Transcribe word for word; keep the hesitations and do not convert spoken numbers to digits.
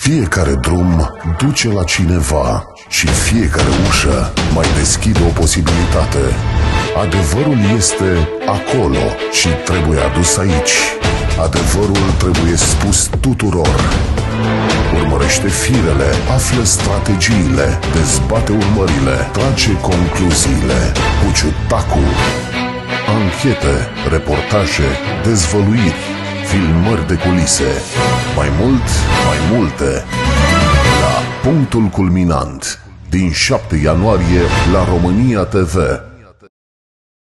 Fiecare drum duce la cineva și fiecare ușă mai deschide o posibilitate. Adevărul este acolo și trebuie adus aici. Adevărul trebuie spus tuturor. Urmărește firele, află strategiile, dezbate urmările, trage concluziile. Cuciutacu. Anchete, reportaje, dezvăluiri, filmări de culise. Mai mult, mai multe. La Punctul Culminant, din șapte ianuarie la România T V.